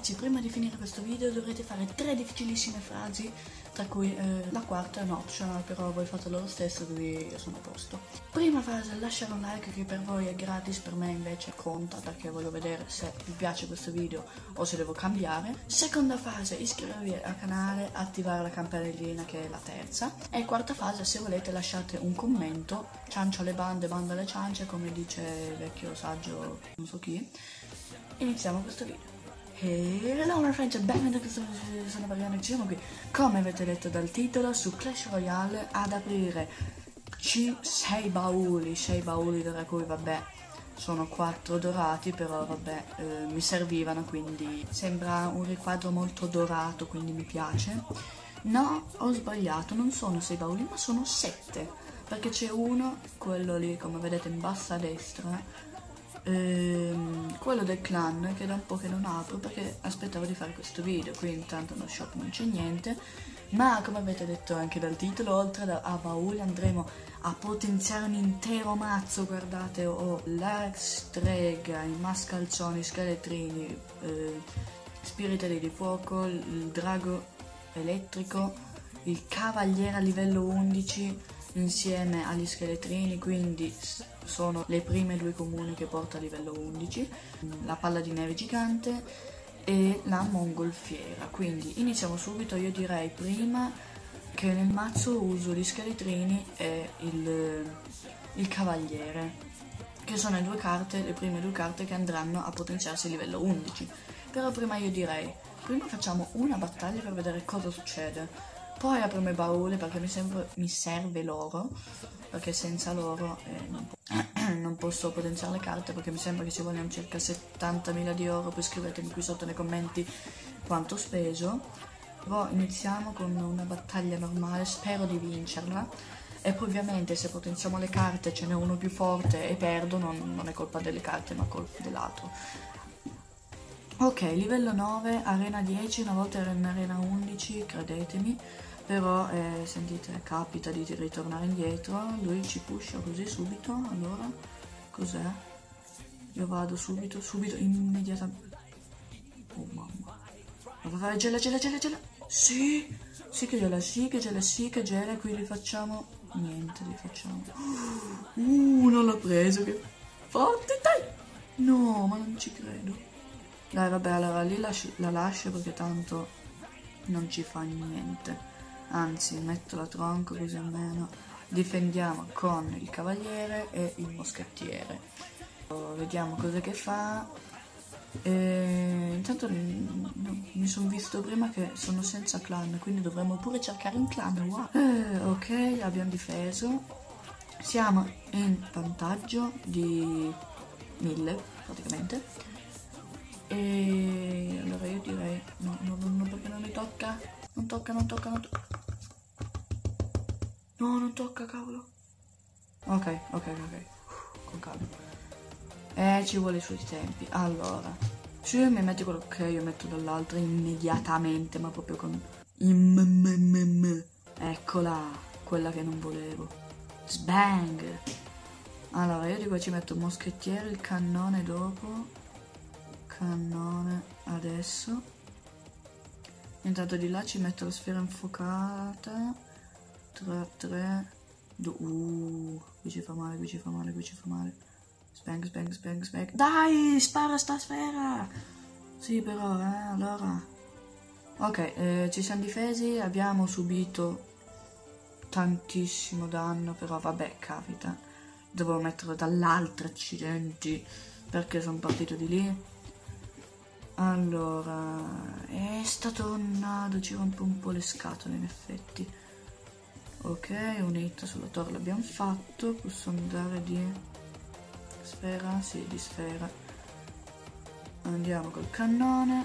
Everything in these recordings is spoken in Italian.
Ragazzi, prima di finire questo video dovrete fare 3 difficilissime frasi, tra cui la quarta è un optional, però voi fatelo lo stesso, quindi io sono a posto. Prima frase, lasciare un like che per voi è gratis, per me invece conta perché voglio vedere se vi piace questo video o se devo cambiare. Seconda fase, iscrivervi al canale, attivare la campanellina che è la terza. E quarta fase, se volete lasciate un commento, ciancia alle bande, banda alle ciance, come dice il vecchio saggio non so chi. Iniziamo questo video. Hello my friends, benvenuti, sono Mariano e siamo qui, come avete letto dal titolo, su Clash Royale ad aprire 6 bauli, tra cui vabbè sono 4 dorati, però vabbè mi servivano, quindi sembra un riquadro molto dorato, quindi mi piace. No, ho sbagliato, non sono 6 bauli ma sono 7, perché c'è uno, quello lì come vedete in basso a destra, quello del clan, che da un po' che non apro perché aspettavo di fare questo video, qui intanto no shop non c'è niente, ma come avete detto anche dal titolo, oltre a bauli andremo a potenziare un intero mazzo. Guardate, ho la strega, i mascalzoni, scheletrini, spiritelli di fuoco, il drago elettrico, il cavaliere a livello 11 insieme agli scheletrini, quindi sono le prime 2 comuni che porta a livello 11, la palla di neve gigante e la mongolfiera. Quindi iniziamo subito. Io direi prima che nel mazzo uso gli scheletrini e il cavaliere, che sono le 2 carte, le prime 2 carte che andranno a potenziarsi a livello 11. Però prima io direi, prima facciamo una battaglia per vedere cosa succede, poi apriamo i bauli perché mi serve l'oro, perché senza l'oro non posso potenziare le carte, perché mi sembra che ci vogliano circa 70.000 di oro. Poi scrivetemi qui sotto nei commenti quanto ho speso. Però iniziamo con una battaglia normale, spero di vincerla, e poi ovviamente se potenziamo le carte ce n'è uno più forte e perdo, non è colpa delle carte ma colpa dell'altro. Ok, livello 9, arena 10, una volta ero in arena 11, credetemi, però sentite, capita di ritornare indietro, lui ci pusha così subito. Allora, cos'è? Io vado subito, immediatamente. Oh mamma. Vado a fare gela. Sì, sì che gela, qui li facciamo, niente, li facciamo. Non l'ho preso, che forte, dai! No, ma non ci credo. Dai, vabbè, allora lì la lascio perché tanto non ci fa niente. Anzi, metto la tronco così almeno difendiamo con il cavaliere e il moschettiere. Vediamo cosa che fa. Intanto mi sono visto prima che sono senza clan, quindi dovremmo pure cercare un clan. Wow. Ok, abbiamo difeso. Siamo in vantaggio di 1000 praticamente. E allora io direi no, perché non mi tocca. Non tocca. No, non tocca, cavolo. Ok. Con calma. Ci vuole i suoi tempi. Allora, se io mi metti quello che io metto dall'altro immediatamente, ma proprio con eccola, quella che non volevo. Sbang. Allora, io di qua ci metto il moschettiere, il cannone dopo. Cannone adesso. Intanto di là ci metto la sfera infuocata. 3 qui ci fa male. Spang. Dai, spara sta sfera. Sì, però, allora. Ok, ci siamo difesi, abbiamo subito tantissimo danno, però vabbè, capita. Dovevo metterlo dall'altro, accidenti, perché sono partito di lì. Allora, sta tornando, ci rompe un po' le scatole in effetti. Ok, un hit sulla torre l'abbiamo fatto, posso andare di sfera? Sì, di sfera. Andiamo col cannone.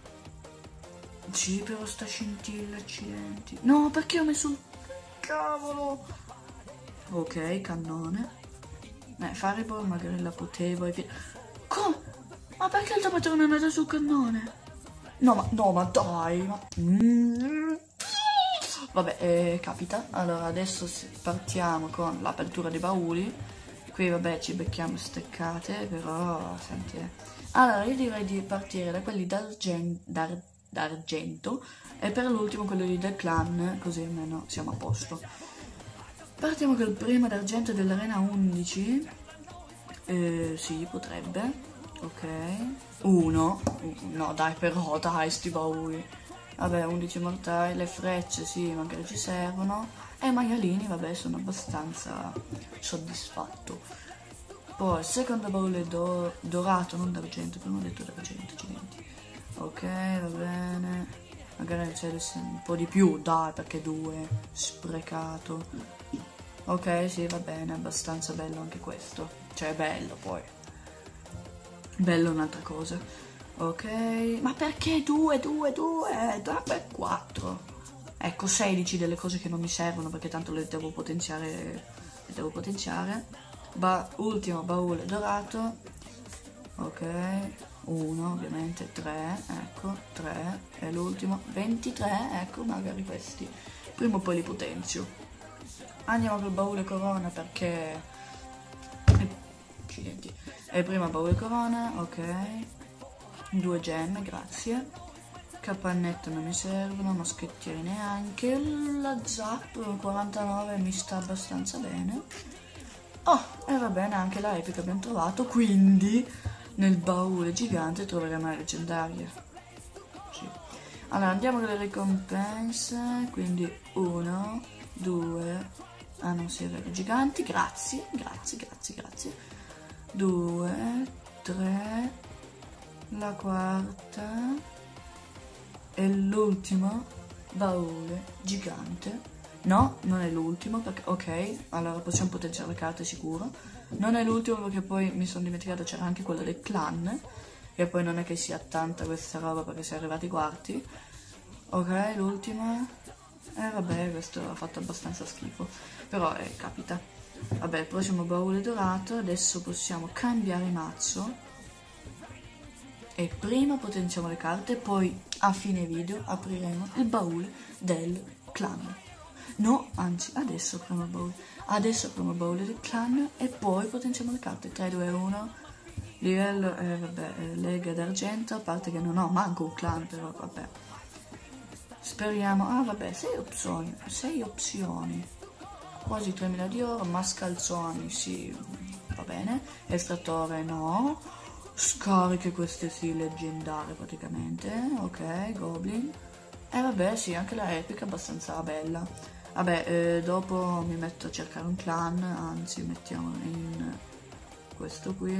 Sì, però sta scintilla, accidenti. No, perché ho messo il cavolo? Ok, cannone. Fireball magari la potevo. Come? Ma perché il tappeto non è andato sul cannone? No, ma dai. Vabbè, capita. Allora, adesso partiamo con l'apertura dei bauli. Qui vabbè ci becchiamo steccate, però senti. Allora io direi di partire da quelli d'argento e per l'ultimo quello lì del clan, così almeno siamo a posto. Partiamo col primo d'argento dell'arena 11. Sì, potrebbe. Ok. 1. No dai, però dai, sti bauli. Vabbè, 11 mortai, le frecce sì, magari ci servono. E i maialini, vabbè, sono abbastanza soddisfatto. Poi, secondo baule dorato, non d'argento, prima ho detto d'argento, accidenti. Ok, va bene. Magari c'è un po' di più, dai, perché 2, sprecato. Ok, sì, va bene, abbastanza bello anche questo. Cioè, bello, poi. Bello è un'altra cosa. Ok, ma perché 2, 2, 2? Da per 4. Ecco, 16 delle cose che non mi servono, perché tanto le devo potenziare. Ultimo baule dorato. Ok, 1 ovviamente, 3, ecco, 3, e l'ultimo 23, ecco, magari questi prima o poi li potenzio. Andiamo col baule corona perché accidenti, è prima baule corona, ok, 2 gemme, grazie. Capannetto non mi servono, moschettieri neanche. La zap 49 mi sta abbastanza bene. Oh, e va bene, anche la epica abbiamo trovato, quindi nel baule gigante troveremo la leggendaria. Sì. Allora andiamo con le ricompense, quindi 1, 2, ah non si vede, giganti, grazie, 2, 3, la quarta e l'ultimo baule gigante. No, non è l'ultimo perché, ok, allora possiamo potenziare le carte sicuro. Non è l'ultimo perché poi mi sono dimenticato c'era anche quello del clan, e poi non è che sia tanta questa roba perché si è arrivati ai quarti. Ok, l'ultima. Vabbè, questo ha fatto abbastanza schifo, però capita. Vabbè, il prossimo baule dorato, adesso possiamo cambiare mazzo. E prima potenziamo le carte, poi a fine video apriremo il baule del clan. No, anzi, adesso apriamo il baule del clan e poi potenziamo le carte. 3, 2, 1. Livello, vabbè, lega d'argento, a parte che non ho manco un clan, però vabbè. Speriamo, ah vabbè, 6 opzioni. Quasi 3000 di oro, mascalzoni, sì, va bene. Estrattore no. Scariche queste sì, leggendarie praticamente. Ok, goblin. E vabbè, sì, anche la epica è abbastanza bella. Vabbè, dopo mi metto a cercare un clan, anzi mettiamo in questo qui.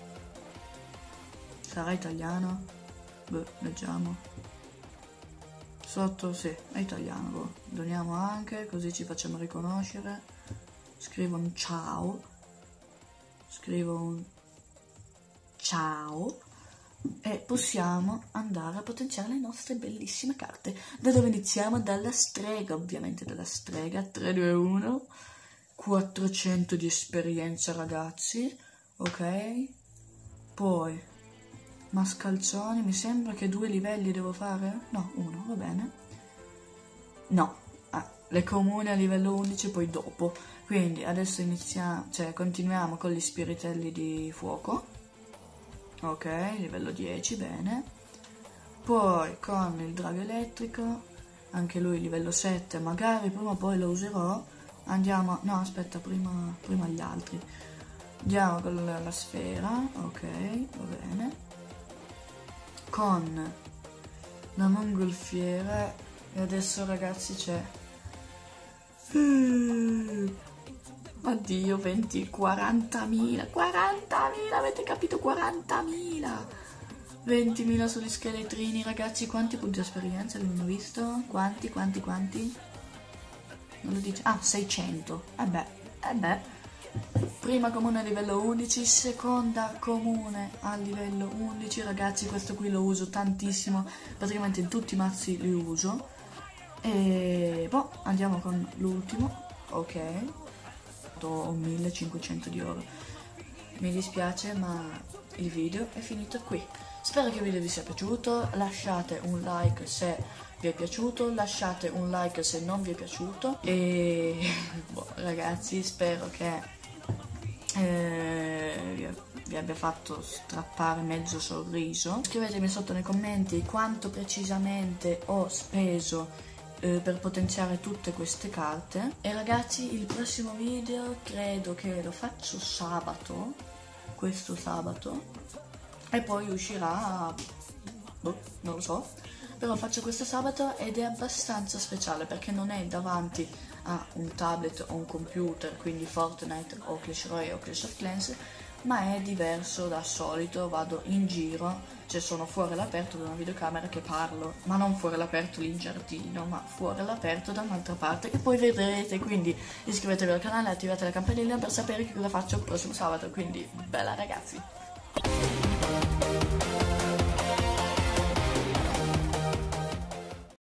Sarà italiano? Beh, leggiamo. Sotto, sì, è italiano, boh. Doniamo anche, così ci facciamo riconoscere. Scrivo un ciao. E possiamo andare a potenziare le nostre bellissime carte. Da dove iniziamo? Dalla strega, ovviamente dalla strega. 3, 2, 1. 400 di esperienza, ragazzi. Ok. Poi mascalzoni, mi sembra che 2 livelli devo fare? No, 1, va bene. No, le comuni a livello 11 poi dopo. Quindi adesso iniziamo, cioè continuiamo con gli spiritelli di fuoco. Ok, livello 10, bene. Poi con il drago elettrico, anche lui livello 7, magari prima o poi lo userò. Andiamo, no aspetta, prima gli altri. Andiamo con la sfera, ok, va bene. Con la mongolfiera, e adesso ragazzi c'è... Oddio, 40.000, avete capito? 40.000! 20.000 sugli scheletrini, ragazzi, quanti punti di esperienza abbiamo visto? Quanti? Non lo dice? Ah, 600. Beh. Prima comune a livello 11, seconda comune a livello 11, ragazzi, questo qui lo uso tantissimo, praticamente in tutti i mazzi li uso. E boh, andiamo con l'ultimo, ok. Ho 1500 di oro. Mi dispiace, ma il video è finito qui. Spero che il video vi sia piaciuto, lasciate un like se vi è piaciuto, lasciate un like se non vi è piaciuto e boh, ragazzi, spero che vi abbia fatto strappare mezzo sorriso. Scrivetemi sotto nei commenti quanto precisamente ho speso per potenziare tutte queste carte. E ragazzi, il prossimo video credo che lo faccio sabato, questo sabato, e poi uscirà, boh, non lo so, però faccio questo sabato ed è abbastanza speciale perché non è davanti a un tablet o un computer, quindi Fortnite o Clash Royale o Clash of Clans, ma è diverso dal solito. Vado in giro, cioè sono fuori all'aperto da una videocamera che parlo, ma non fuori all'aperto lì in giardino, ma fuori all'aperto da un'altra parte che poi vedrete. Quindi iscrivetevi al canale e attivate la campanella per sapere che cosa faccio il prossimo sabato. Quindi bella ragazzi!